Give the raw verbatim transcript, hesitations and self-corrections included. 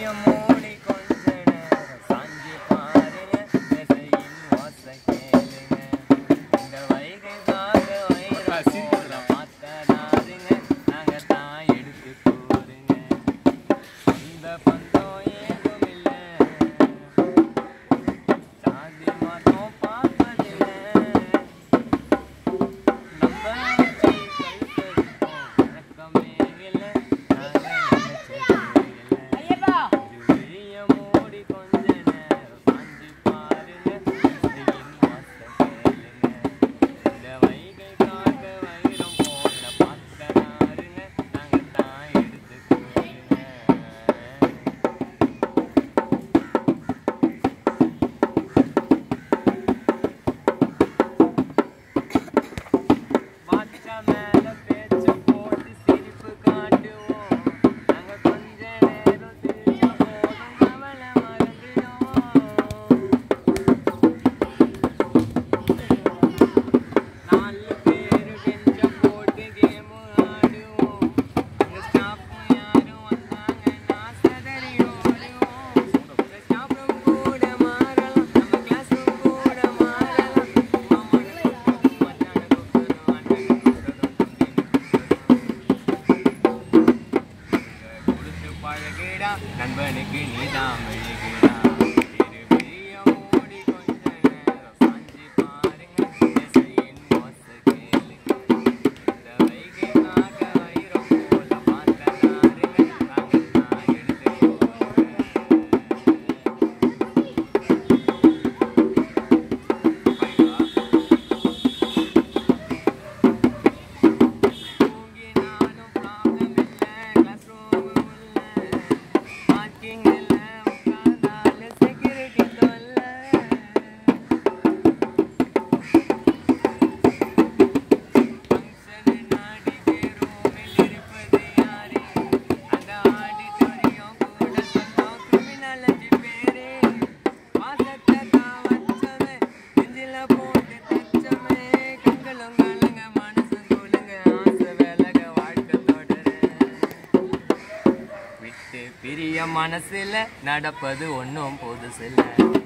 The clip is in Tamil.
நண்பனுக்கு நீதான் மெழுகுடா திருவிழிய மூடி கொஞ்ச நேரம் சாஞ்சி பாருங்க இசையின் ஓச கேளுங்க இந்த வைகை நாக வைரம் போல பார்த்த நாருங்க நாங்கத்தான் எடுத்து தூங்கினாலும் ப்ராப்ளம் இல்லை கிளாஸ் ரூம் பிரிய மனசுல நடப்பது ஒன்னும் புதுசில்ல.